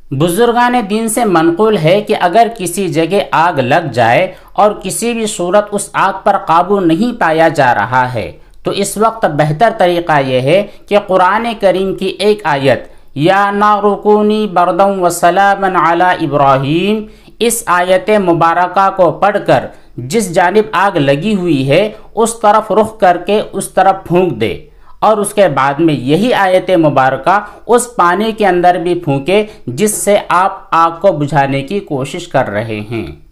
बुजुर्गान दीन से मनक़ूल है कि अगर किसी जगह आग लग जाए और किसी भी सूरत उस आग पर काबू नहीं पाया जा रहा है तो इस वक्त बेहतर तरीक़ा यह है कि कुरान करीम की एक आयत या नारुकूनी बरदम व सलामन अला इब्राहीम, इस आयत मुबारका को पढ़कर जिस जानिब आग लगी हुई है उस तरफ रुख करके उस तरफ फूंक दे और उसके बाद में यही आयत मुबारका उस पानी के अंदर भी फूंके जिससे आप आग को बुझाने की कोशिश कर रहे हैं।